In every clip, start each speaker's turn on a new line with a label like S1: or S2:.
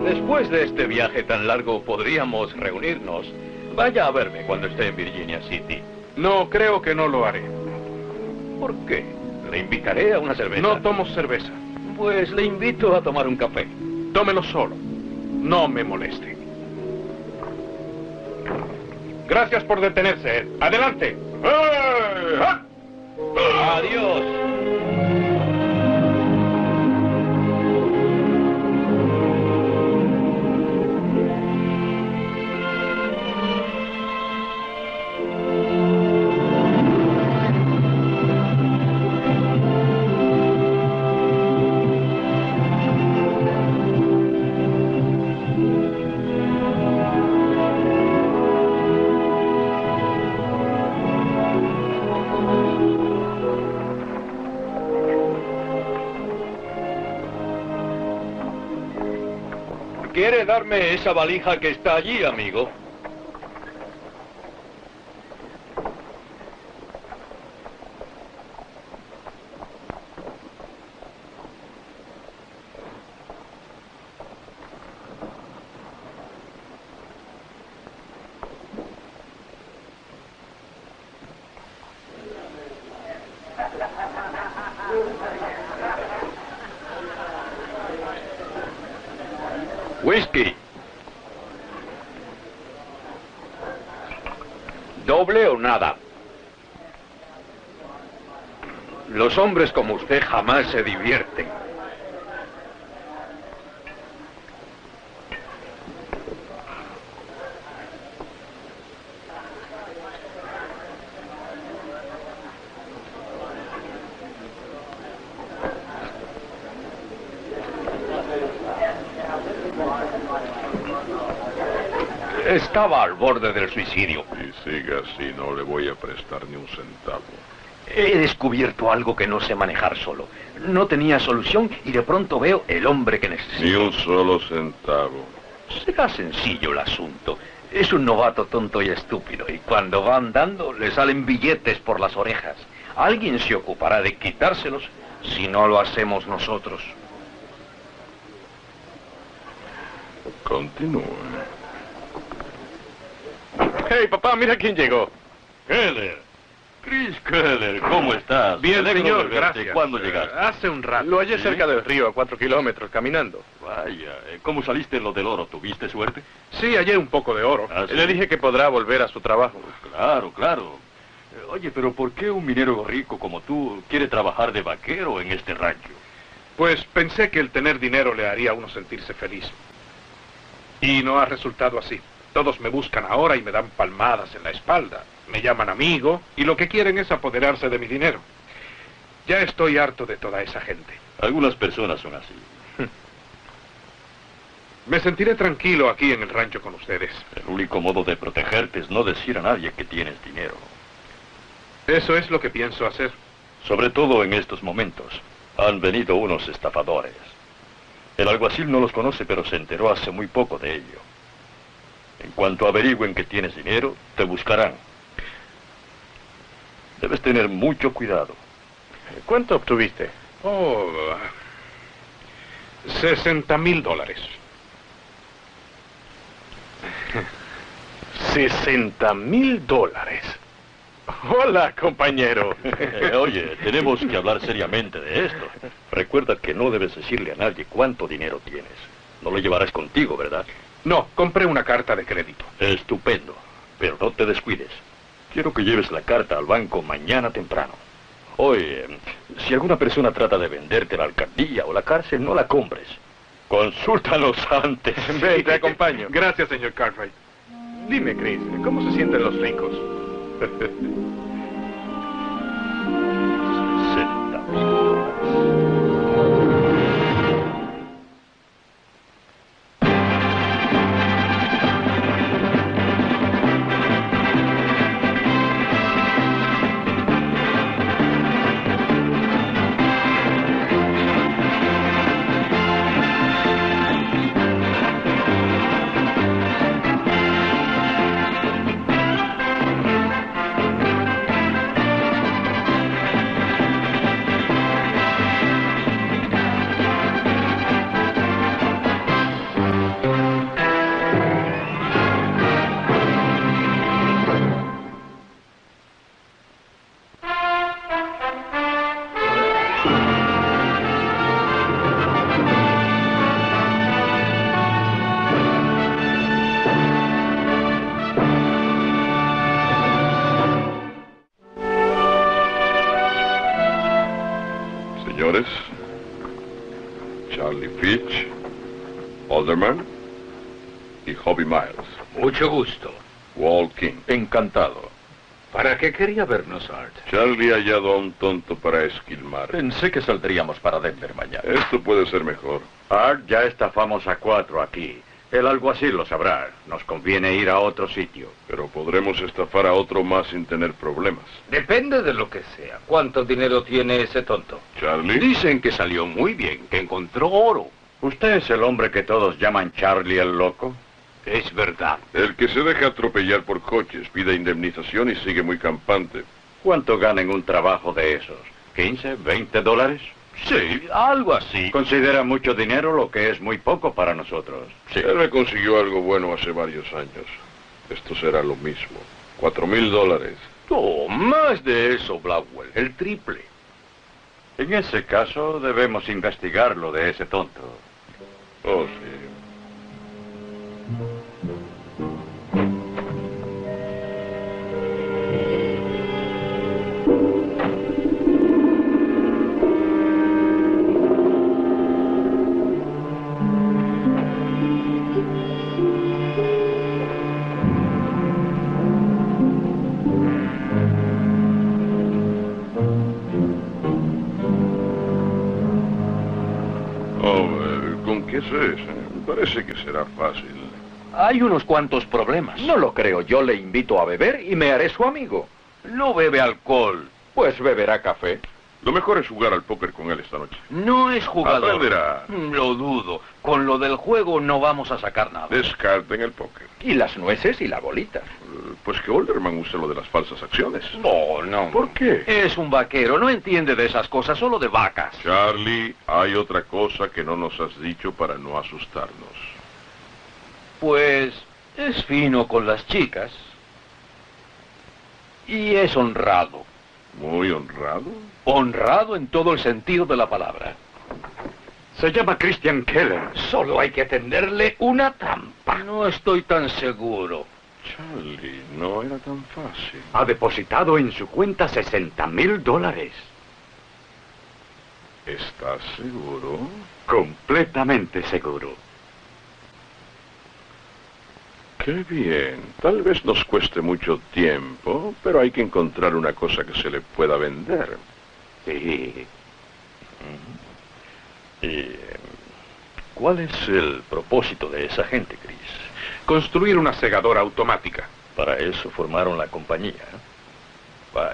S1: Después de este viaje tan largo, podríamos reunirnos. Vaya a verme cuando esté en Virginia City.
S2: No, creo que no lo haré.
S1: ¿Por qué? Le invitaré a una cerveza.
S2: No tomo cerveza.
S1: Pues le invito a tomar un café.
S2: Tómelo solo. No me moleste. Gracias por detenerse, Ed. ¡Adelante!
S1: ¡Adiós! ¿Quiere darme esa valija que está allí, amigo? Whisky. ¿Doble o nada? Los hombres como usted jamás se divierten. Estaba al borde del suicidio.
S3: Y sigue así, no le voy a prestar ni un centavo.
S1: He descubierto algo que no sé manejar solo. No tenía solución y de pronto veo el hombre que necesito.
S3: Ni un solo centavo.
S1: Será sencillo el asunto. Es un novato tonto y estúpido y cuando va andando le salen billetes por las orejas. Alguien se ocupará de quitárselos si no lo hacemos nosotros.
S3: Continúe.
S2: Hey, papá, mira quién llegó.
S4: Keller. Chris Keller, ¿cómo estás?
S2: Bien,
S4: Me alegro
S2: señor,
S4: de verte.
S2: gracias.
S4: ¿Cuándo llegaste?
S2: Hace un rato. Lo hallé
S4: ¿Sí?
S2: cerca del río, a 4 kilómetros, caminando.
S4: Vaya, ¿cómo saliste en lo del oro? ¿Tuviste suerte?
S2: Sí, hallé un poco de oro.
S4: ¿Ah, sí?
S2: Le dije que podrá volver a su trabajo.
S4: Claro, claro. Oye, pero ¿por qué un minero rico como tú quiere trabajar de vaquero en este rancho?
S2: Pues pensé que el tener dinero le haría a uno sentirse feliz. Y no ha resultado así. Todos me buscan ahora y me dan palmadas en la espalda. Me llaman amigo y lo que quieren es apoderarse de mi dinero. Ya estoy harto de toda esa gente.
S4: Algunas personas son así.
S2: Me sentiré tranquilo aquí en el rancho con ustedes.
S4: El único modo de protegerte es no decir a nadie que tienes dinero.
S2: Eso es lo que pienso hacer.
S4: Sobre todo en estos momentos. Han venido unos estafadores. El alguacil no los conoce, pero se enteró hace muy poco de ello. En cuanto averigüen que tienes dinero, te buscarán. Debes tener mucho cuidado.
S2: ¿Cuánto obtuviste? Oh, $60,000. $60,000. Hola, compañero.
S4: Oye, tenemos que hablar seriamente de esto. Recuerda que no debes decirle a nadie cuánto dinero tienes. No lo llevarás contigo, ¿verdad?
S2: No, compré una carta de crédito.
S4: Estupendo. Pero no te descuides. Quiero que lleves la carta al banco mañana temprano. Oye, si alguna persona trata de venderte la alcaldía o la cárcel, no la compres. Consúltalos antes.
S2: Ven, te acompaño. Gracias, señor Cartwright. Dime, Chris, ¿cómo se sienten los ricos?
S3: González, Charlie Fitch, Alderman y Hobby Miles.
S1: Mucho gusto.
S3: Walt King.
S1: Encantado. ¿Para qué quería vernos, Art?
S3: Charlie ha hallado a un tonto para esquilmar.
S4: Pensé que saldríamos para Denver mañana.
S3: Esto puede ser mejor.
S5: Art, ya estafamos a 4 aquí. El alguacil lo sabrá. Nos conviene ir a otro sitio.
S3: Pero podremos estafar a otro más sin tener problemas.
S1: Depende de lo que sea. ¿Cuánto dinero tiene ese tonto?
S3: Charlie.
S6: Dicen que salió muy bien, que encontró oro.
S5: ¿Usted es el hombre que todos llaman Charlie el loco?
S6: Es verdad.
S3: El que se deja atropellar por coches, pide indemnización y sigue muy campante.
S5: ¿Cuánto gana en un trabajo de esos? ¿15, 20 dólares?
S1: Sí, algo así.
S5: Considera mucho dinero lo que es muy poco para nosotros.
S4: Sí.
S3: Él me consiguió algo bueno hace varios años. Esto será lo mismo. $4,000.
S1: No, más de eso, Blackwell. El triple.
S5: En ese caso, debemos investigar lo de ese tonto.
S3: Oh, sí. ¿Con qué es ese? Parece que será fácil.
S1: Hay unos cuantos problemas.
S4: No lo creo. Yo le invito a beber y me haré su amigo.
S1: No bebe alcohol.
S4: Pues beberá café.
S3: Lo mejor es jugar al póker con él esta noche.
S1: No es jugador.
S3: Aprenderá.
S1: Lo dudo. Con lo del juego no vamos a sacar nada.
S3: Descarten el póker.
S4: Y las nueces y la bolita.
S3: Pues que Alderman use lo de las falsas acciones.
S1: No.
S3: ¿Por qué?
S1: Es un vaquero, no entiende de esas cosas, solo de vacas.
S3: Charlie, hay otra cosa que no nos has dicho para no asustarnos.
S1: Pues es fino con las chicas. Y es honrado.
S3: ¿Muy honrado?
S1: Honrado en todo el sentido de la palabra.
S5: Se llama Christian Keller.
S1: Solo hay que tenderle una trampa. No estoy tan seguro.
S3: Charlie, no era tan fácil.
S5: Ha depositado en su cuenta $60,000.
S3: ¿Estás seguro?
S5: Completamente seguro.
S3: Qué bien. Tal vez nos cueste mucho tiempo, pero hay que encontrar una cosa que se le pueda vender.
S5: Sí.
S4: ¿Y cuál es el propósito de esa gente, Chris?
S2: Construir una segadora automática.
S4: Para eso formaron la compañía. Vaya.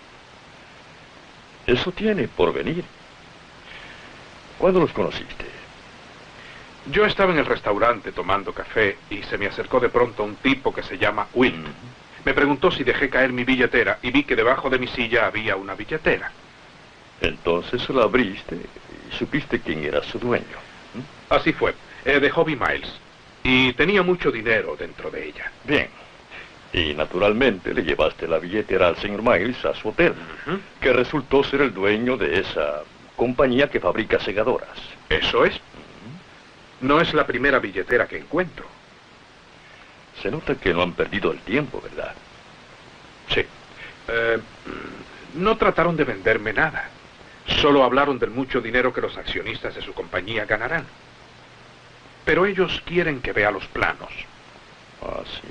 S4: Eso tiene por venir. ¿Cuándo los conociste?
S2: Yo estaba en el restaurante tomando café y se me acercó de pronto un tipo que se llama Will. Me preguntó si dejé caer mi billetera y vi que debajo de mi silla había una billetera.
S4: Entonces la abriste y supiste quién era su dueño.
S2: Así fue, de Hobby Miles. Y tenía mucho dinero dentro de ella.
S4: Bien. Y naturalmente le llevaste la billetera al señor Miles a su hotel, que resultó ser el dueño de esa compañía que fabrica segadoras.
S2: Eso es. No es la primera billetera que encuentro.
S4: Se nota que no han perdido el tiempo, ¿verdad?
S2: Sí. No trataron de venderme nada. Solo hablaron del mucho dinero que los accionistas de su compañía ganarán. Pero ellos quieren que vea los planos.
S4: Ah, sí.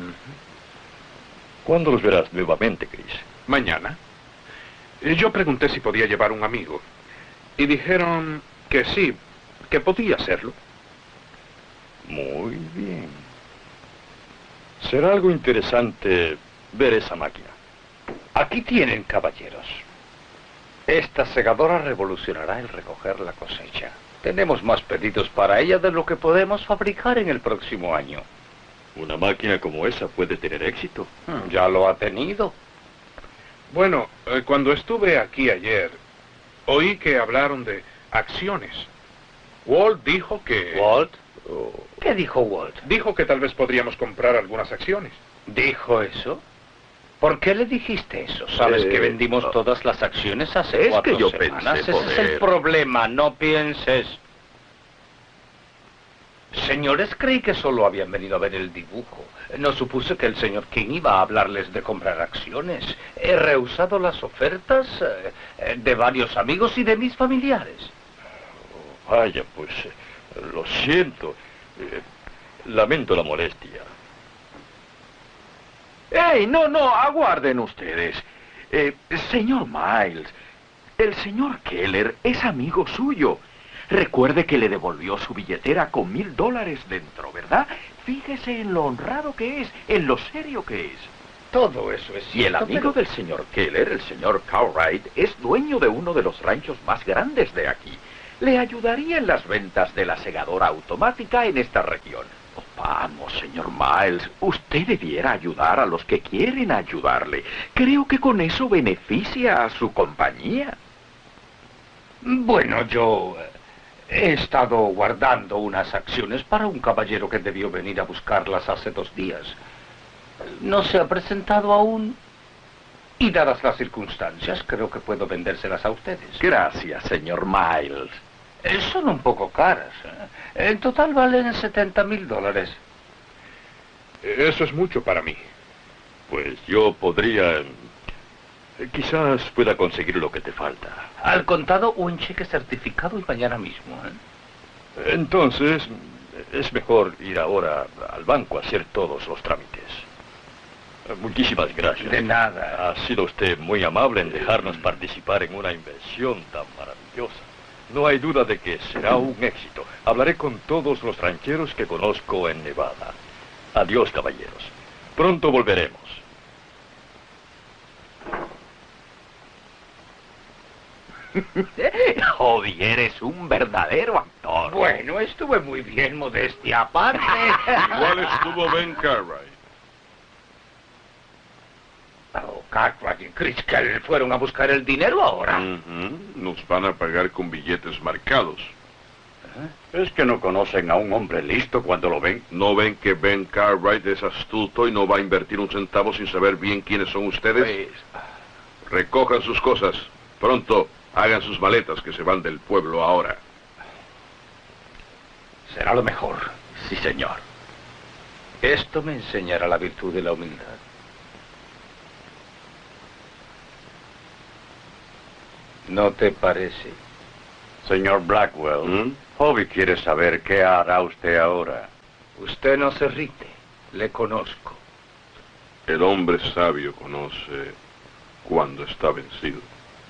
S4: ¿Cuándo los verás nuevamente, Chris?
S2: Mañana. Yo pregunté si podía llevar un amigo. Y dijeron que sí, que podía hacerlo.
S4: Muy bien. Será algo interesante ver esa máquina.
S7: Aquí tienen, caballeros. Esta segadora revolucionará el recoger la cosecha. Tenemos más pedidos para ella de lo que podemos fabricar en el próximo año.
S4: Una máquina como esa puede tener éxito.
S7: Ya lo ha tenido.
S2: Bueno, cuando estuve aquí ayer, oí que hablaron de acciones. Walt dijo que...
S7: ¿Walt? ¿Qué dijo Walt?
S2: Dijo que tal vez podríamos comprar algunas acciones.
S7: ¿Dijo eso? ¿Por qué le dijiste eso? ¿Sabes que vendimos todas las acciones hace
S1: es
S7: 4
S1: que yo
S7: semanas?
S1: pensé
S7: Ese es el
S1: poder.
S7: problema, no pienses. Señor Señores, creí que solo habían venido a ver el dibujo. No supuse que el señor King iba a hablarles de comprar acciones. He rehusado las ofertas de varios amigos y de mis familiares.
S4: Vaya, pues, lo siento. Lamento la molestia.
S1: ¡Ey! No, aguarden ustedes. Señor Miles, el señor Keller es amigo suyo. Recuerde que le devolvió su billetera con $1000 dentro, ¿verdad? Fíjese en lo honrado que es, en lo serio que es.
S7: Todo eso es cierto.
S1: Y el amigo del señor Keller, el señor Cartwright, es dueño de uno de los ranchos más grandes de aquí. Le ayudaría en las ventas de la segadora automática en esta región. Oh, vamos, señor Miles, usted debiera ayudar a los que quieren ayudarle. Creo que con eso beneficia a su compañía.
S7: Bueno, yo he estado guardando unas acciones para un caballero que debió venir a buscarlas hace 2 días. No se ha presentado aún. Y dadas las circunstancias, creo que puedo vendérselas a ustedes.
S1: Gracias, señor Miles.
S7: Son un poco caras. En total valen $70,000.
S2: Eso es mucho para mí.
S4: Pues yo podría... quizás pueda conseguir lo que te falta.
S7: Al contado o en cheque certificado y mañana mismo.
S4: Entonces, es mejor ir ahora al banco a hacer todos los trámites. Muchísimas gracias.
S7: De nada.
S4: Ha sido usted muy amable en dejarnos participar en una inversión tan maravillosa. No hay duda de que será un éxito. Hablaré con todos los rancheros que conozco en Nevada. Adiós, caballeros. Pronto volveremos.
S1: Hobby, eres un verdadero actor.
S7: Bueno, estuve muy bien, modestia aparte.
S3: Igual estuvo Ben Cartwright.
S7: Oh, Cartwright y Criskel fueron a buscar el dinero ahora.
S3: Nos van a pagar con billetes marcados.
S5: Es que no conocen a un hombre listo cuando lo ven.
S3: ¿No ven que Ben Cartwright es astuto y no va a invertir un centavo sin saber bien quiénes son ustedes? Recojan sus cosas. Pronto, hagan sus maletas que se van del pueblo ahora.
S7: Será lo mejor.
S1: Sí, señor.
S7: Esto me enseñará la virtud de la humildad. ¿No te parece?
S5: Señor Blackwell, Hobby quiere saber qué hará usted ahora.
S7: Usted no se irrite. Le conozco.
S3: El hombre sabio conoce cuando está vencido.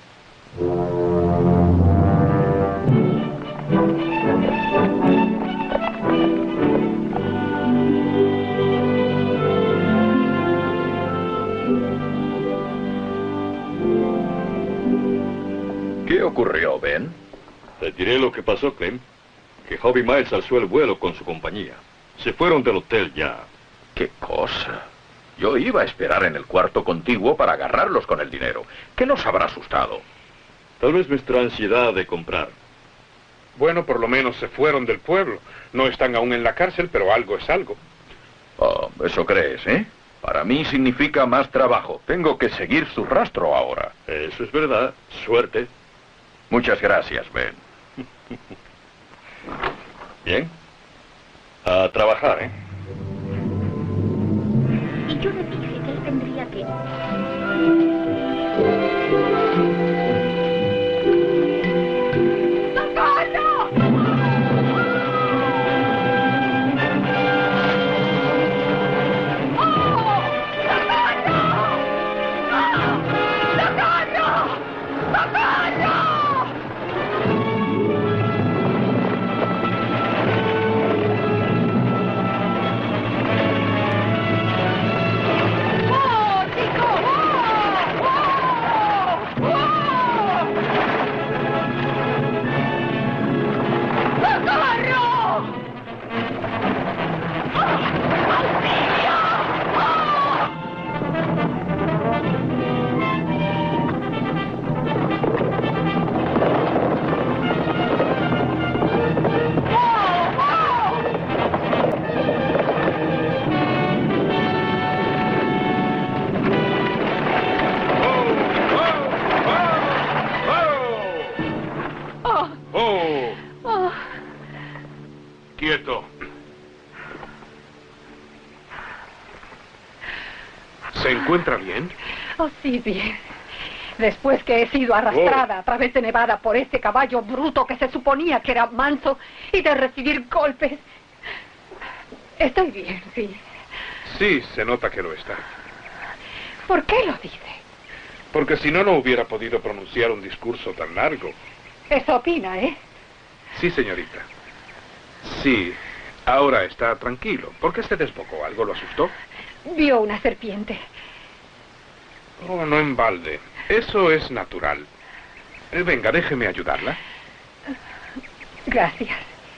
S1: ¿Qué ocurrió, Ben?
S4: Te diré lo que pasó, Clem. Que Hobby Miles alzó el vuelo con su compañía. Se fueron del hotel ya.
S1: ¿Qué cosa? Yo iba a esperar en el cuarto contiguo para agarrarlos con el dinero. ¿Qué nos habrá asustado?
S4: Tal vez nuestra ansiedad de comprar.
S2: Bueno, por lo menos se fueron del pueblo. No están aún en la cárcel, pero algo es algo.
S1: Oh, ¿eso crees, eh? Para mí significa más trabajo. Tengo que seguir su rastro ahora.
S4: Eso es verdad. Suerte.
S1: Muchas gracias, Ben.
S4: Bien. A trabajar, ¿eh?
S8: Y yo le dije que él tendría que...
S2: Quieto. ¿Se encuentra bien?
S9: Oh, sí, bien. Después que he sido arrastrada a través de Nevada por este caballo bruto que se suponía que era manso y de recibir golpes. Estoy bien, sí.
S2: Sí, se nota que lo está.
S9: ¿Por qué lo dice?
S2: Porque si no, no hubiera podido pronunciar un discurso tan largo.
S9: Eso opina, ¿eh?
S2: Sí, señorita. Sí, ahora está tranquilo. ¿Por qué se desbocó? ¿Algo lo asustó?
S9: Vio una serpiente.
S2: Oh, no en balde. Eso es natural. Venga, déjeme ayudarla.
S9: Gracias.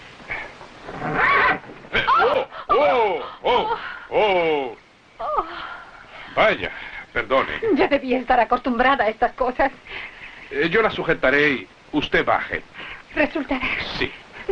S2: ¡Oh! Vaya, perdone.
S9: Ya debía estar acostumbrada a estas cosas.
S2: Yo la sujetaré y usted baje.
S9: ¿Resultará?
S2: Sí.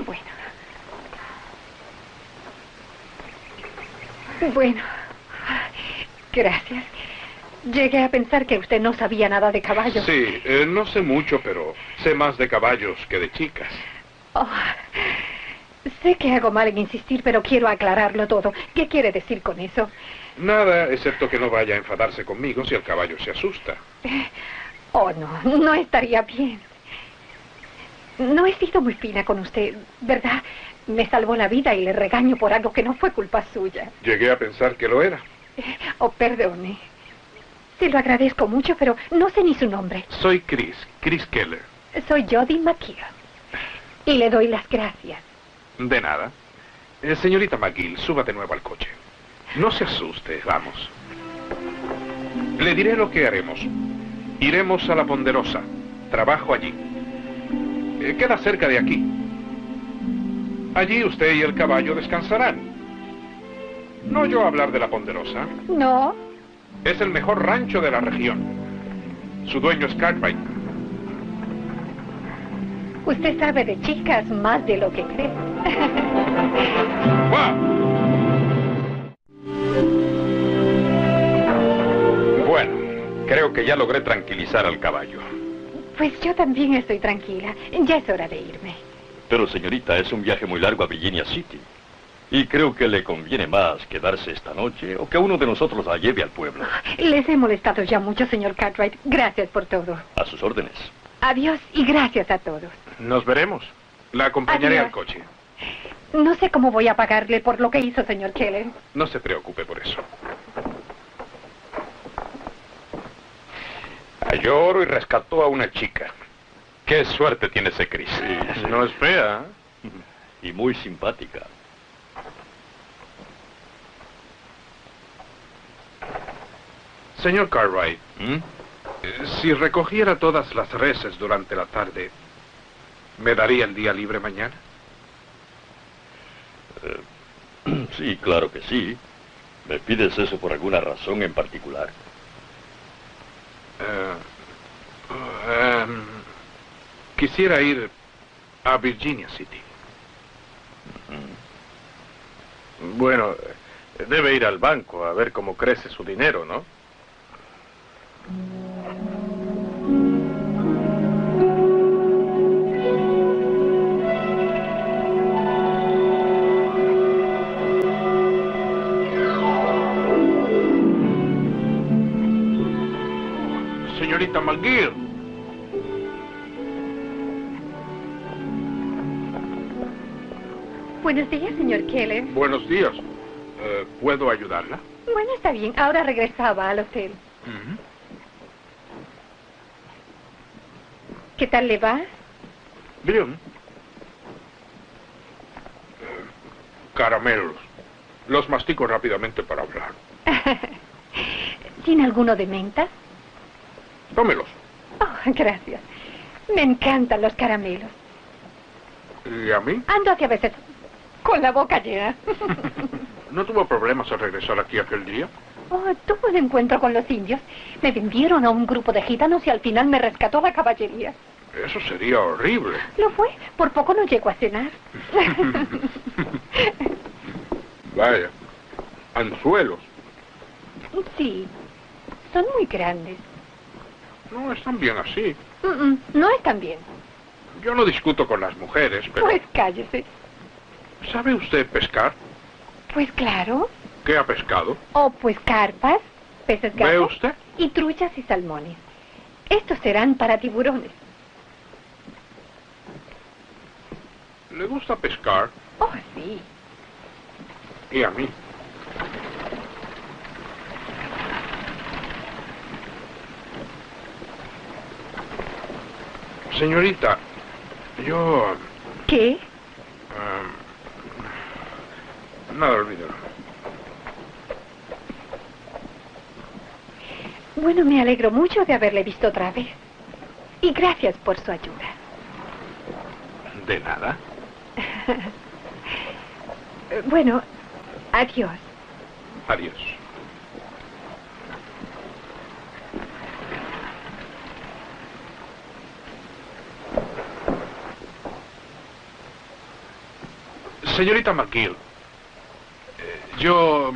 S9: Bueno, gracias. Llegué a pensar que usted no sabía nada de caballos.
S2: Sí, no sé mucho, pero sé más de caballos que de chicas.
S9: Oh, sé que hago mal en insistir, pero quiero aclararlo todo. ¿Qué quiere decir con eso?
S2: Nada, excepto que no vaya a enfadarse conmigo si el caballo se asusta.
S9: Oh, no estaría bien. No he sido muy fina con usted, ¿verdad? Me salvó la vida y le regaño por algo que no fue culpa suya.
S2: Llegué a pensar que lo era.
S9: Oh, perdone. Se lo agradezco mucho, pero no sé ni su nombre.
S2: Soy Chris Keller.
S9: Soy Jody McGill. Y le doy las gracias.
S2: De nada. Señorita McGill, suba de nuevo al coche. No se asuste, vamos. Le diré lo que haremos. Iremos a la Ponderosa. Trabajo allí. Queda cerca de aquí. Allí usted y el caballo descansarán. ¿No oyó hablar de la Ponderosa?
S9: No.
S2: Es el mejor rancho de la región. Su dueño es Cartwright.
S9: Usted sabe de chicas más de lo que cree.
S2: Bueno, creo que ya logré tranquilizar al caballo.
S9: Pues yo también estoy tranquila. Ya es hora de irme.
S4: Pero, señorita, es un viaje muy largo a Virginia City. Y creo que le conviene más quedarse esta noche o que uno de nosotros la lleve al pueblo.
S9: Les he molestado ya mucho, señor Cartwright. Gracias por todo.
S4: A sus órdenes.
S9: Adiós y gracias a todos.
S2: Nos veremos. La acompañaré
S9: Adiós.
S2: al coche.
S9: No sé cómo voy a pagarle por lo que hizo, señor Keller.
S2: No se preocupe por eso. Halló oro y rescató a una chica. Qué suerte tiene ese Chris.
S4: Sí.
S2: No es fea.
S4: Y muy simpática.
S2: Señor Cartwright, si recogiera todas las reses durante la tarde, ¿me daría el día libre mañana?
S4: Sí, claro que sí. ¿Me pides eso por alguna razón en particular?
S2: Quisiera ir a Virginia City. Bueno, debe ir al banco a ver cómo crece su dinero, ¿no? Señorita McGill.
S9: Buenos días, señor Keller.
S2: Buenos días. ¿Puedo ayudarla?
S9: Bueno, está bien. Ahora regresaba al hotel. ¿Qué tal le va?
S2: Bien. Caramelos. Los mastico rápidamente para hablar.
S9: ¿Tiene alguno de menta?
S2: Tómelos.
S9: Oh, gracias. Me encantan los caramelos.
S2: ¿Y a mí?
S9: Ando hacia veces con la boca llena.
S2: ¿No tuvo problemas al regresar aquí aquel día?
S9: Oh, tuve un encuentro con los indios. Me vendieron a un grupo de gitanos y al final me rescató la caballería.
S2: Eso sería horrible.
S9: Lo fue. Por poco no llego a cenar.
S2: Vaya. Anzuelos.
S9: Sí. Son muy grandes.
S2: No están bien así.
S9: No están bien.
S2: Yo no discuto con las mujeres, pero...
S9: Pues cállese.
S2: ¿Sabe usted pescar?
S9: Pues claro.
S2: ¿Qué ha pescado?
S9: Oh, pues carpas, peces gato.
S2: ¿Ve usted?
S9: Y truchas y salmones. Estos serán para tiburones.
S2: ¿Le gusta pescar?
S9: Oh, sí.
S2: Y a mí. Señorita, yo...
S9: ¿Qué?
S2: Nada, olvídalo.
S9: Bueno, me alegro mucho de haberle visto otra vez. Y gracias por su ayuda.
S2: De nada.
S9: Bueno, adiós.
S2: Adiós. Señorita McGill, yo...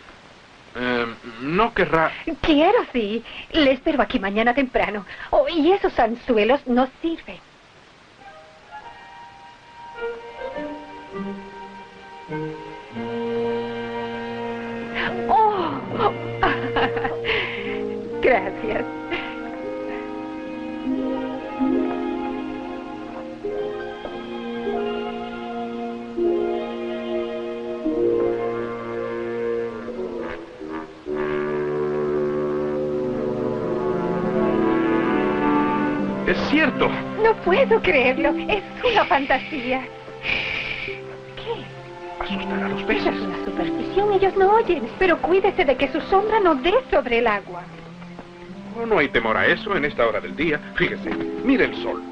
S2: no querrá...
S9: Quiero, sí. Le espero aquí mañana temprano. Oh, y esos anzuelos no sirven. Oh. Gracias.
S2: Es cierto.
S9: No puedo creerlo. Es una fantasía. ¿Qué?
S2: Asustar a los
S9: Esa
S2: peces.
S9: es una superstición. Ellos no oyen. Pero cuídese de que su sombra no dé sobre el agua.
S2: Oh, no hay temor a eso en esta hora del día. Fíjese, mire el sol.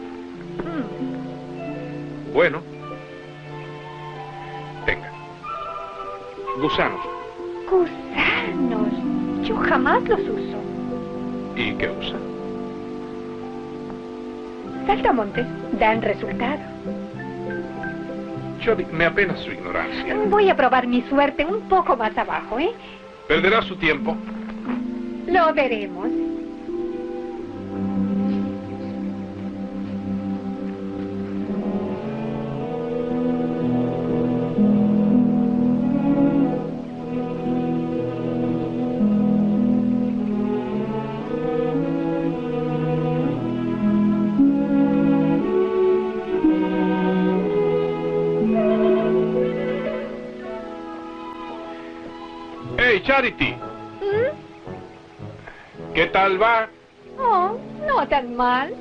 S2: Bueno. Venga. Gusanos.
S9: Gusanos. Yo jamás los uso.
S2: ¿Y qué usa?
S9: Saltamontes dan resultado.
S2: Me apena su ignorancia.
S9: Voy a probar mi suerte un poco más abajo, ¿eh?
S2: Perderá su tiempo.
S9: Lo veremos.
S2: ¡Hey, Charity! ¿Qué tal va?
S9: Oh, no tan mal.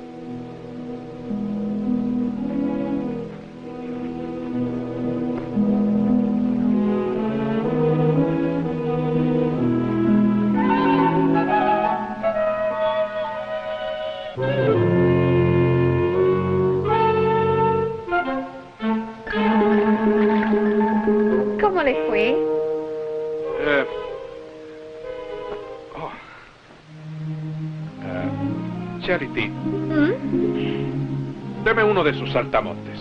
S9: ¿Cómo le fue?
S2: Charity, deme uno de sus saltamontes.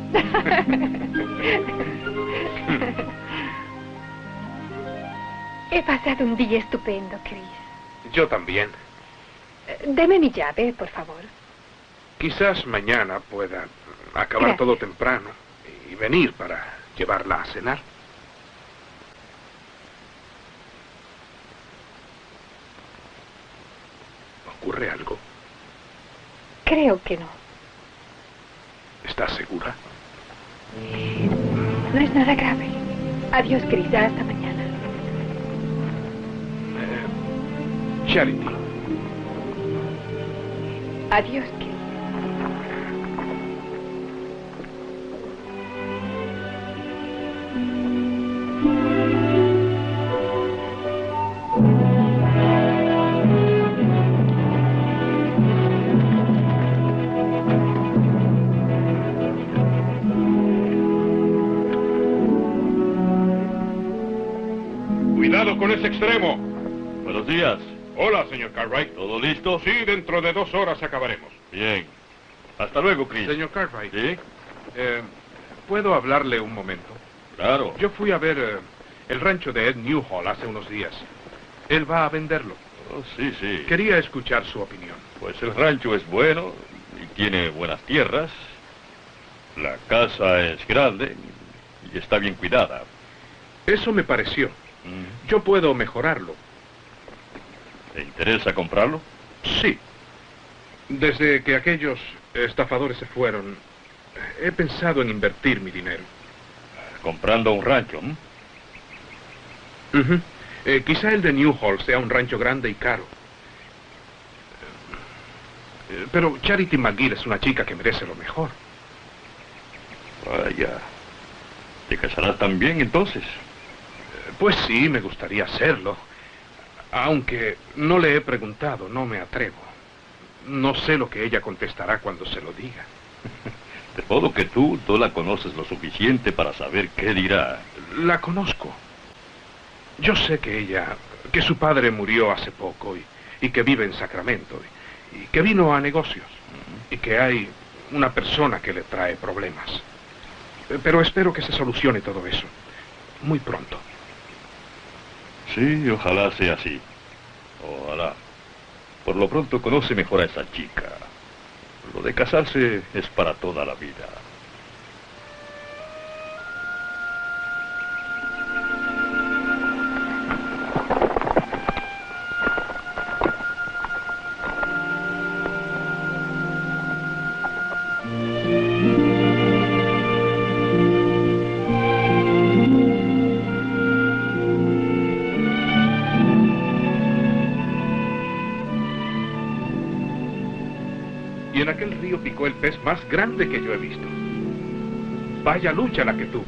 S9: He pasado un día estupendo, Chris.
S2: Yo también.
S9: Deme mi llave, por favor.
S2: Quizás mañana pueda acabar
S9: Gracias.
S2: todo temprano y venir para llevarla a cenar. ¿Ocurre algo?
S9: Creo que no.
S2: ¿Estás segura?
S9: No es nada grave. Adiós, Chris. Hasta mañana.
S2: Charity.
S9: Adiós, Chris.
S2: Cuidado con ese extremo.
S4: Buenos días.
S2: Hola, señor Cartwright.
S4: ¿Todo listo?
S2: Sí, dentro de 2 horas acabaremos.
S4: Bien. Hasta luego, Chris.
S2: Señor Cartwright.
S4: ¿Sí?
S2: ¿Puedo hablarle un momento?
S4: Claro.
S2: Yo fui a ver el rancho de Ed Newhall hace unos días. Él va a venderlo.
S4: Oh, sí, sí.
S2: Quería escuchar su opinión.
S4: Pues el rancho es bueno y tiene buenas tierras. La casa es grande y está bien cuidada.
S2: Eso me pareció. Yo puedo mejorarlo.
S4: ¿Te interesa comprarlo?
S2: Sí. Desde que aquellos estafadores se fueron, he pensado en invertir mi dinero.
S4: Comprando un rancho, ¿m?
S2: Ujú. Quizá el de Newhall sea un rancho grande y caro. Pero Charity McGill es una chica que merece lo mejor.
S4: Vaya. ¿Te casarás también entonces?
S2: Pues sí, me gustaría hacerlo. Aunque no le he preguntado, no me atrevo. No sé lo que ella contestará cuando se lo diga.
S4: De modo que tú no la conoces lo suficiente para saber qué dirá.
S2: La conozco. Yo sé que su padre murió hace poco y que vive en Sacramento y que vino a negocios y que hay una persona que le trae problemas. Pero espero que se solucione todo eso muy pronto.
S4: Sí, ojalá sea así. Ojalá. Por lo pronto conoce mejor a esa chica. Lo de casarse es para toda la vida.
S2: Y en aquel río picó el pez más grande que yo he visto. Vaya lucha la que tuvo.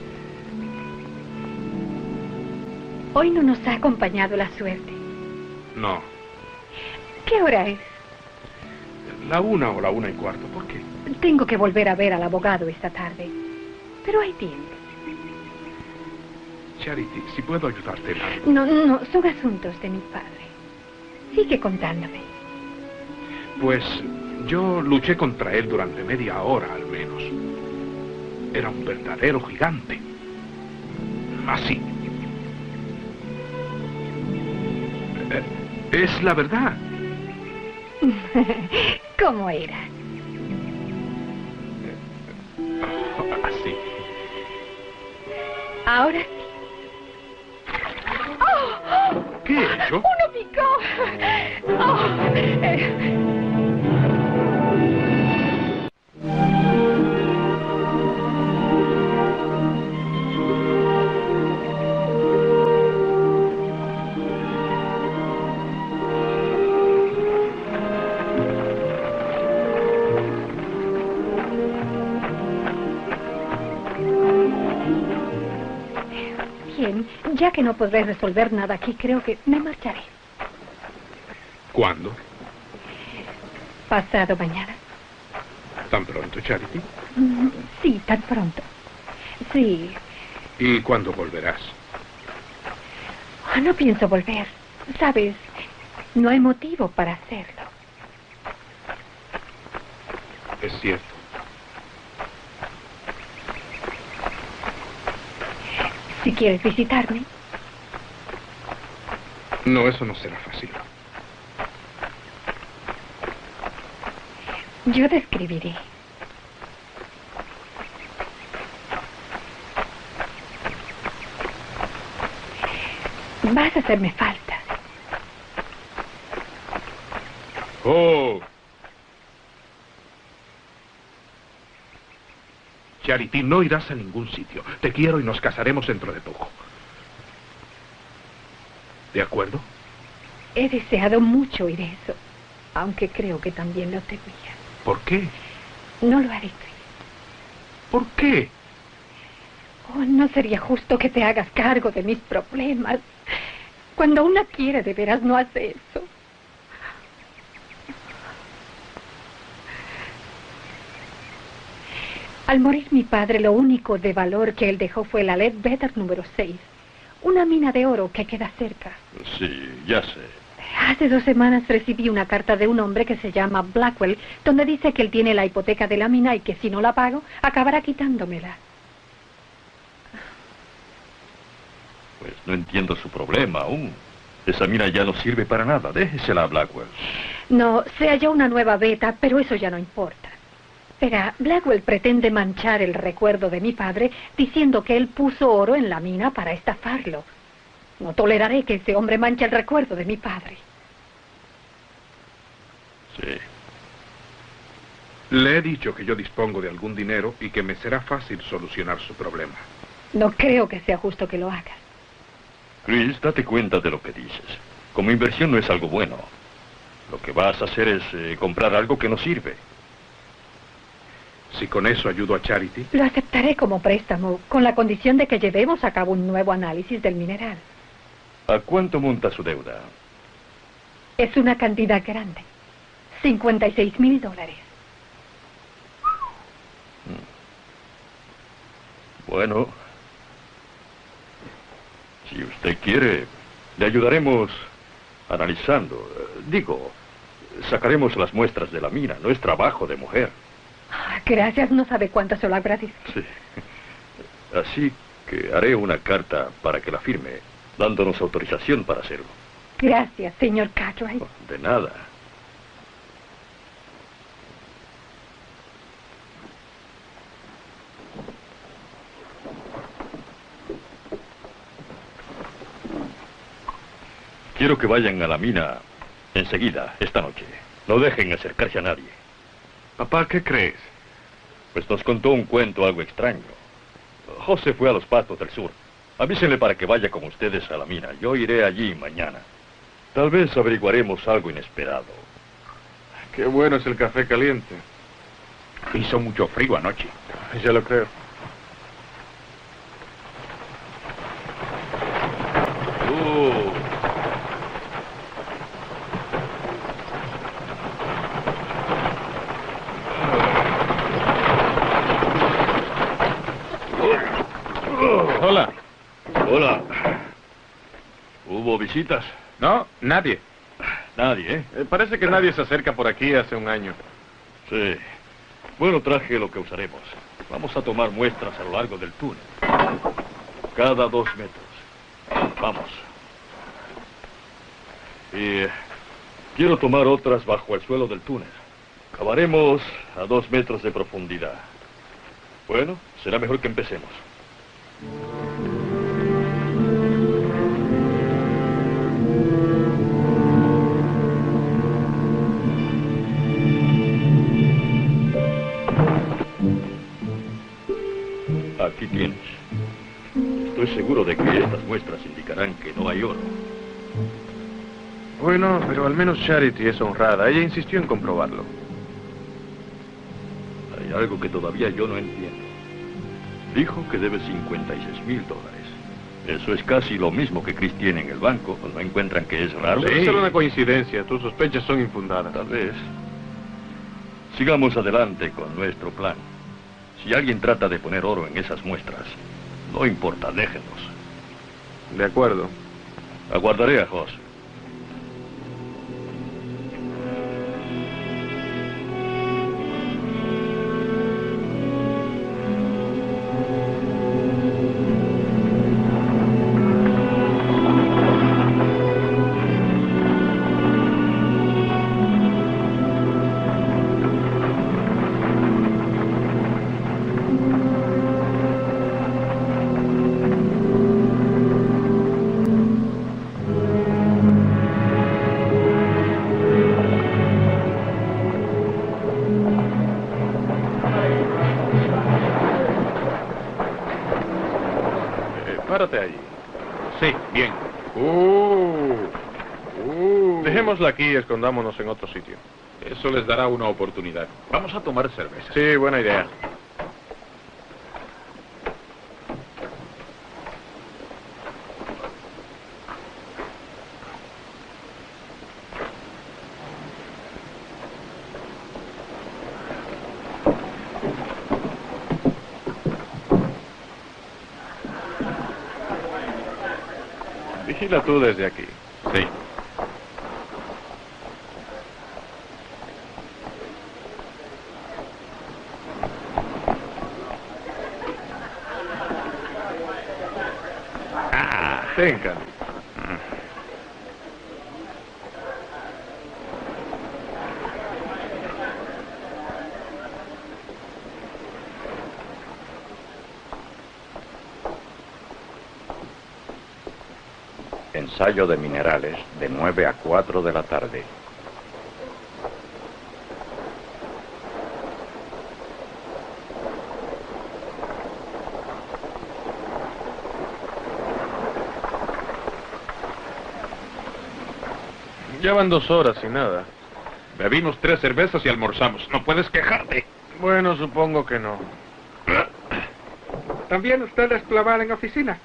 S9: Hoy no nos ha acompañado la suerte.
S2: No,
S9: ¿Qué hora es?
S2: la 1 o la 1:15. ¿Por qué?
S9: Tengo que volver a ver al abogado esta tarde. Pero hay tiempo.
S2: Charity, si puedo ayudarte en algo.
S9: No, son asuntos de mi padre. Sigue contándome.
S2: Pues yo luché contra él durante media hora al menos. Era un verdadero gigante. Así. Es la verdad.
S9: ¿Cómo era?
S2: Así.
S9: Ahora sí. ¡Oh!
S2: ¿Qué he hecho?
S9: ¡Uno picó! ¡Oh! Bien, ya que no podré resolver nada aquí, creo que me marcharé.
S2: ¿Cuándo?
S9: Pasado mañana.
S2: ¿Tan pronto, Charity?
S9: Sí, tan pronto. Sí.
S2: ¿Y cuándo volverás?
S9: No pienso volver. ¿Sabes? No hay motivo para hacerlo.
S2: Es cierto.
S9: Si quieres visitarme.
S2: No, eso no será fácil.
S9: Yo te escribiré. Vas a hacerme falta.
S2: ¡Oh! Charity, no irás a ningún sitio. Te quiero y nos casaremos dentro de poco. ¿De acuerdo?
S9: He deseado mucho oír eso, aunque creo que también lo temía.
S2: ¿Por qué?
S9: No lo haré.
S2: ¿Por qué?
S9: Oh, no sería justo que te hagas cargo de mis problemas. Cuando una quiere de veras no hace eso. Al morir mi padre, lo único de valor que él dejó fue la Ledbetter número 6. Una mina de oro que queda cerca.
S4: Sí, ya sé.
S9: Hace 2 semanas recibí una carta de un hombre que se llama Blackwell, donde dice que él tiene la hipoteca de la mina y que si no la pago, acabará quitándomela.
S4: Pues no entiendo su problema aún. Esa mina ya no sirve para nada. Déjesela a Blackwell.
S9: No, se halló una nueva beta, pero eso ya no importa. Verá, Blackwell pretende manchar el recuerdo de mi padre diciendo que él puso oro en la mina para estafarlo. No toleraré que ese hombre manche el recuerdo de mi padre.
S4: Sí.
S2: Le he dicho que yo dispongo de algún dinero y que me será fácil solucionar su problema.
S9: No creo que sea justo que lo hagas.
S4: Chris, date cuenta de lo que dices. Como inversión no es algo bueno. Lo que vas a hacer es comprar algo que no sirve.
S2: Si con eso ayudo a Charity.
S9: Lo aceptaré como préstamo, con la condición de que llevemos a cabo un nuevo análisis del mineral.
S4: ¿A cuánto monta su deuda?
S9: Es una cantidad grande. $56,000.
S4: Bueno, si usted quiere, le ayudaremos analizando. Digo, sacaremos las muestras de la mina. No es trabajo de mujer.
S9: Gracias, no sabe cuánto se lo agradezco.
S4: Sí. Así que haré una carta para que la firme, dándonos autorización para hacerlo.
S9: Gracias, señor Cartwright.
S4: De nada. Quiero que vayan a la mina enseguida, esta noche. No dejen acercarse a nadie.
S6: Papá, ¿qué crees?
S4: Pues nos contó un cuento algo extraño. José fue a los pastos del sur. Avísenle para que vaya con ustedes a la mina. Yo iré allí mañana. Tal vez averiguaremos algo inesperado.
S6: Qué bueno es el café caliente.
S2: Hizo mucho frío anoche.
S6: Ya lo creo.
S2: Hola.
S4: Hola. ¿Hubo visitas?
S6: No, nadie.
S4: Nadie, ¿eh?
S6: Parece que nadie se acerca por aquí hace un año.
S4: Sí. Bueno, traje lo que usaremos. Vamos a tomar muestras a lo largo del túnel. Cada 2 metros. Vamos. Y quiero tomar otras bajo el suelo del túnel. Cavaremos a 2 metros de profundidad. Bueno, será mejor que empecemos. Aquí tienes. Estoy seguro de que estas muestras indicarán que no hay oro.
S6: Bueno, pero al menos Charity es honrada. Ella insistió en comprobarlo.
S4: Hay algo que todavía yo no entiendo. Dijo que debe $56,000. Eso es casi lo mismo que Chris tiene en el banco. ¿No encuentran que es raro?
S6: Debe ser una coincidencia. Tus sospechas son infundadas.
S4: Tal vez. Sigamos adelante con nuestro plan. Si alguien trata de poner oro en esas muestras, no importa, déjenlos.
S6: De acuerdo.
S4: Aguardaré a Hoss.
S6: Párate ahí.
S2: Sí, bien.
S6: Dejémosla aquí y escondámonos en otro sitio.
S2: Eso les dará una oportunidad. Vamos a tomar cerveza.
S6: Sí, buena idea. Vigila tú desde aquí.
S2: Sí.
S6: Ten, Candy.
S5: Ensayo de minerales de 9 a 4 de la tarde.
S6: Ya van 2 horas sin nada.
S2: Bebimos 3 cervezas y almorzamos. No puedes quejarte.
S6: Bueno, supongo que no.
S2: ¿También ustedes clavar en oficina?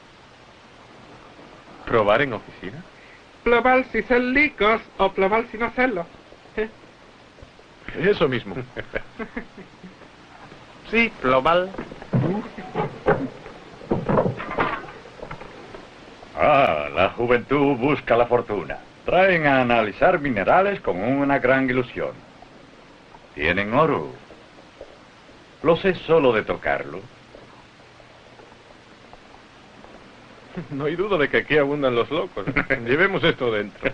S6: ¿Probar en oficina?
S2: Plaval si ser licos o plaval sin hacerlo.
S6: Eso mismo.
S7: Sí, global.
S5: Ah, la juventud busca la fortuna. Traen a analizar minerales con una gran ilusión. Tienen oro. Lo sé solo de tocarlo.
S6: No hay duda de que aquí abundan los locos. Llevemos esto dentro.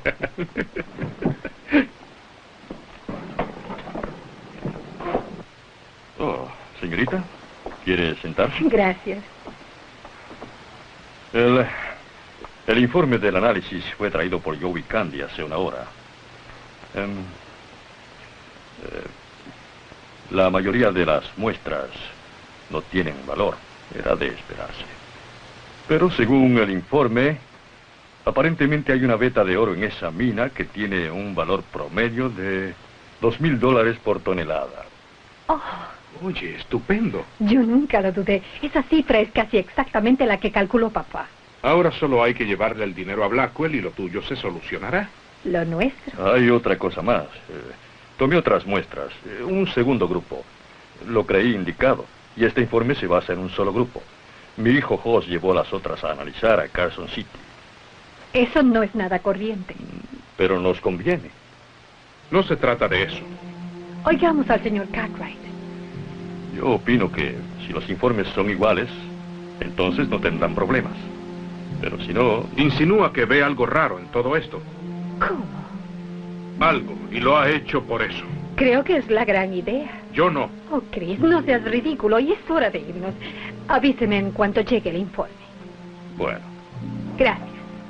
S4: Oh, señorita, ¿quiere sentarse?
S9: Gracias.
S4: El informe del análisis fue traído por Joey Candy hace una hora. La mayoría de las muestras no tienen valor. Era de esperarse. Pero según el informe, aparentemente hay una veta de oro en esa mina que tiene un valor promedio de $2,000 por tonelada.
S9: Oh,
S2: Oye, estupendo.
S9: yo nunca lo dudé. Esa cifra es casi exactamente la que calculó papá.
S2: Ahora solo hay que llevarle el dinero a Blackwell y lo tuyo se solucionará.
S9: Lo nuestro.
S4: Hay otra cosa más. Tomé otras muestras, un segundo grupo. Lo creí indicado, y este informe se basa en un solo grupo. Mi hijo Hoss llevó las otras a analizar a Carson City.
S9: Eso no es nada corriente.
S4: Pero nos conviene.
S2: No se trata de eso.
S9: Oigamos al señor Cartwright.
S4: Yo opino que si los informes son iguales, entonces no tendrán problemas. Pero si no...
S2: Insinúa que ve algo raro en todo esto.
S9: ¿Cómo?
S2: Algo, y lo ha hecho por eso.
S9: Creo que es la gran idea.
S2: Yo no.
S9: Oh, Chris, no seas ridículo y es hora de irnos. Avíseme en cuanto llegue el informe.
S4: Bueno.
S9: Gracias.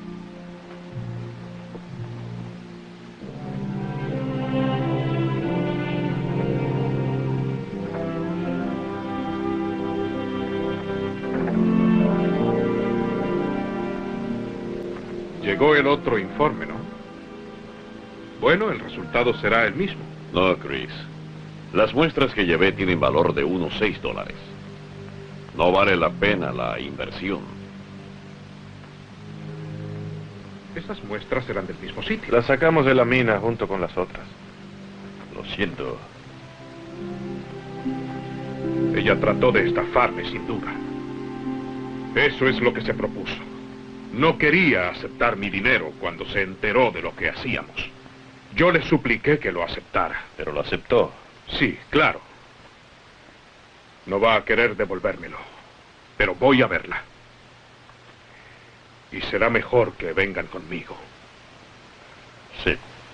S2: Llegó el otro informe, ¿no? Bueno, el resultado será el mismo.
S3: No, Chris. Las muestras que llevé tienen valor de unos $6. No vale la pena la inversión.
S2: Esas muestras eran del mismo sitio.
S6: Las sacamos de la mina junto con las otras.
S4: Lo siento.
S2: Ella trató de estafarme, sin duda. Eso es lo que se propuso. No quería aceptar mi dinero cuando se enteró de lo que hacíamos. Yo le supliqué que lo aceptara.
S4: Pero lo aceptó.
S2: Sí, claro. No va a querer devolvérmelo. Pero voy a verla. Y será mejor que vengan conmigo.
S4: Sí.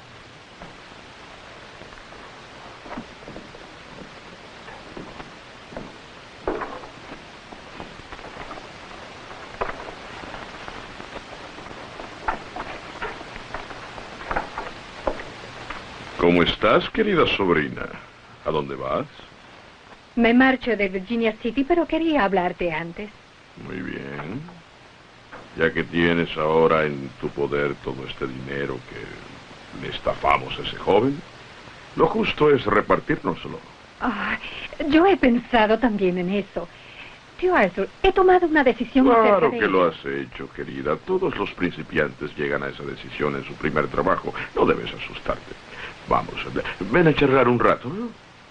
S3: ¿Cómo estás, querida sobrina? ¿A dónde vas?
S9: Me marcho de Virginia City, pero quería hablarte antes.
S3: Muy bien. Ya que tienes ahora en tu poder todo este dinero que le estafamos a ese joven, lo justo es repartírnoslo.
S9: Ah, yo he pensado también en eso. Tío Arthur, he tomado una decisión acerca
S3: Claro
S9: de
S3: que lo
S9: ella.
S3: has hecho, querida. Todos los principiantes llegan a esa decisión en su primer trabajo. No debes asustarte. Vamos, ven a charlar un rato, ¿no?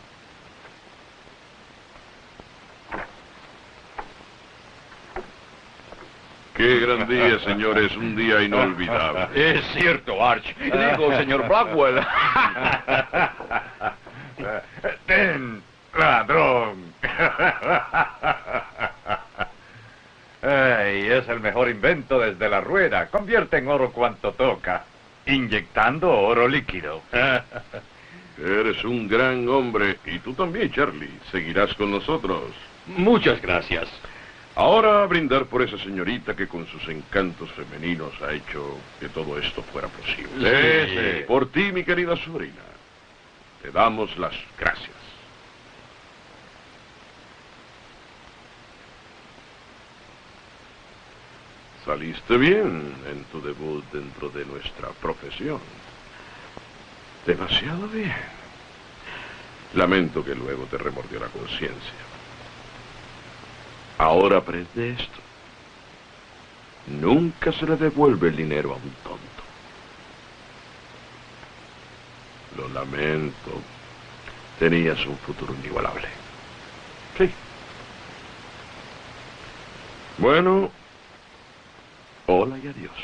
S3: Qué gran día, señores. Un día inolvidable.
S5: Es cierto, Arch. Digo, señor Blackwell. Ten, ladrón. Ay, es el mejor invento desde la rueda. Convierte en oro cuanto toca, inyectando oro líquido.
S3: Eres un gran hombre. Y tú también, Charlie. Seguirás con nosotros.
S4: Muchas gracias.
S3: Ahora a brindar por esa señorita que con sus encantos femeninos ha hecho que todo esto fuera posible.
S5: Sí.
S3: Por ti, mi querida sobrina. Te damos las gracias. Saliste bien en tu debut dentro de nuestra profesión. Demasiado bien. Lamento que luego te remordió la conciencia. Ahora aprende esto. Nunca se le devuelve el dinero a un tonto. Lo lamento. Tenías un futuro inigualable. Sí. Bueno, hola y adiós.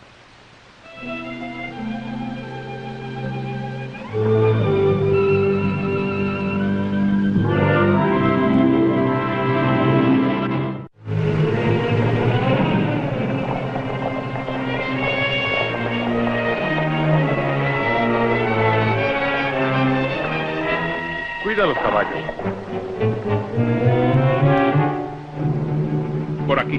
S2: Cuida los caballos. Por aquí.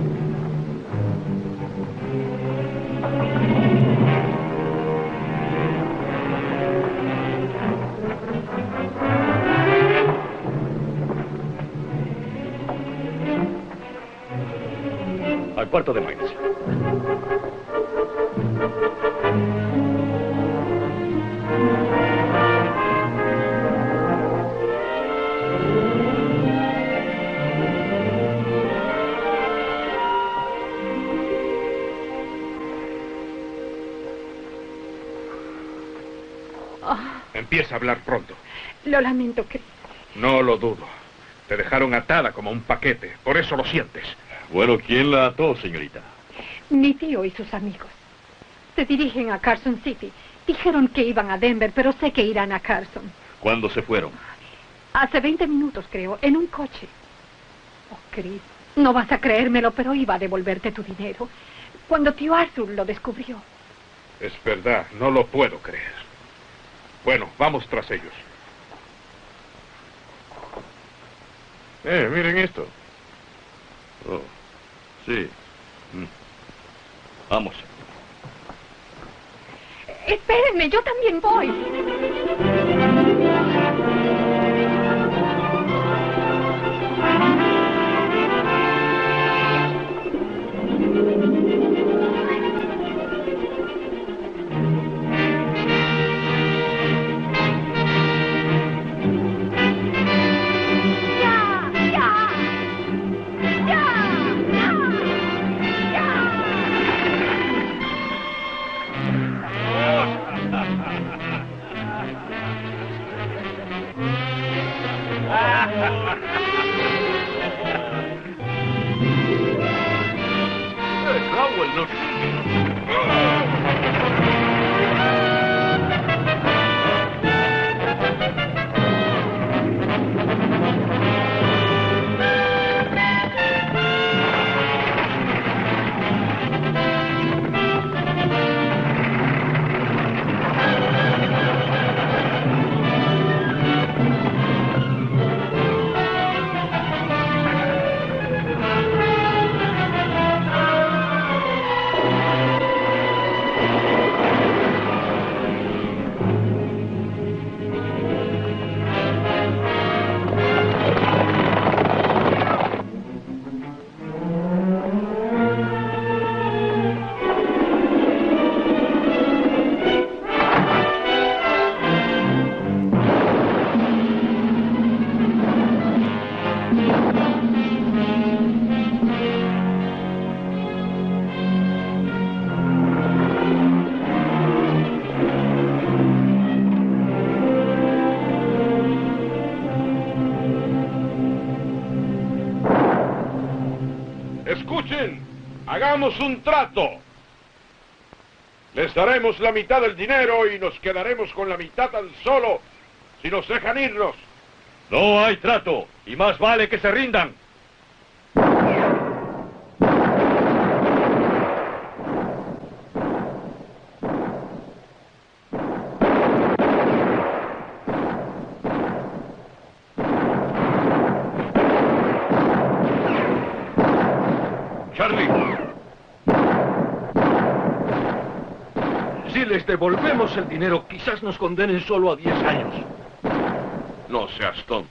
S4: Al cuarto de maíz.
S2: Empieza a hablar pronto.
S9: Lo lamento, Chris.
S2: No lo dudo. Te dejaron atada como un paquete. Por eso lo sientes.
S4: Bueno, ¿quién la ató, señorita?
S9: Mi tío y sus amigos. Se dirigen a Carson City. Dijeron que iban a Denver, pero sé que irán a Carson.
S4: ¿Cuándo se fueron?
S9: Hace 20 minutos, creo, en un coche. Oh, Chris, no vas a creérmelo, pero iba a devolverte tu dinero. Cuando tío Arthur lo descubrió.
S2: Es verdad, no lo puedo creer. Bueno, vamos tras ellos.
S4: Miren esto. Oh, sí. Vamos.
S9: Espérenme, yo también voy.
S3: Cromwell nos Escuchen, hagamos un trato. Les daremos la mitad del dinero y nos quedaremos con la mitad tan solo si nos dejan irnos.
S4: No hay trato, y más vale que se rindan.
S3: Charlie.
S1: Si les devolvemos el dinero, quizás nos condenen solo a 10 años.
S3: No seas tonto.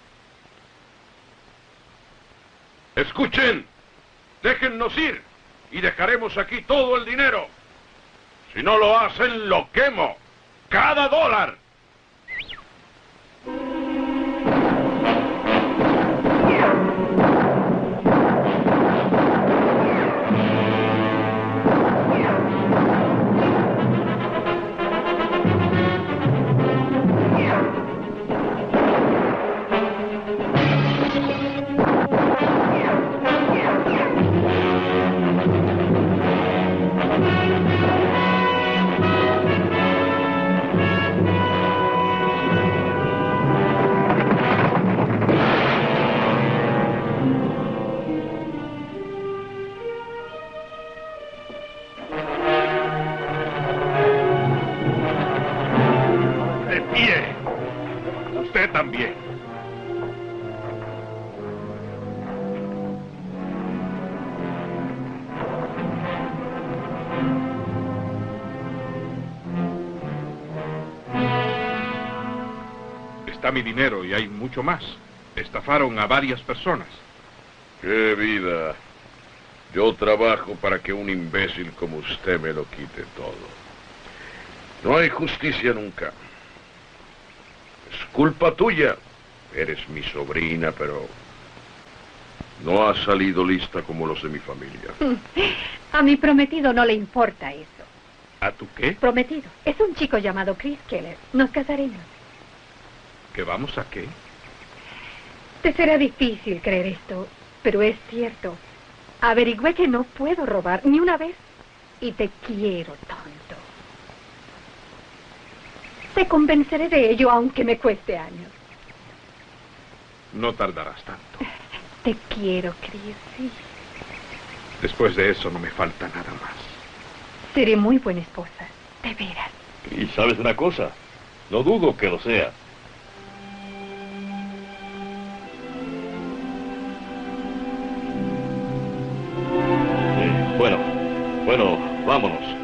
S3: Escuchen, déjennos ir. y dejaremos aquí todo el dinero. Si no lo hacen, lo quemo. ¡Cada dólar!
S2: También. Está mi dinero y hay mucho más. Estafaron a varias personas.
S3: ¡Qué vida! Yo trabajo para que un imbécil como usted me lo quite todo. No hay justicia nunca. Es culpa tuya. Eres mi sobrina, pero no has salido lista como los de mi familia.
S9: A mi prometido no le importa eso.
S2: ¿A tu qué?
S9: Prometido. Es un chico llamado Chris Keller. Nos casaremos.
S2: ¿Que vamos a qué?
S9: Te será difícil creer esto, pero es cierto. Averigüé que no puedo robar ni una vez y te quiero tanto. Te convenceré de ello aunque me cueste años.
S2: No tardarás tanto.
S9: Te quiero, Chris, sí.
S2: Después de eso no me falta nada más.
S9: Seré muy buena esposa, de veras.
S4: Y sabes una cosa, no dudo que lo sea. Sí, bueno, vámonos.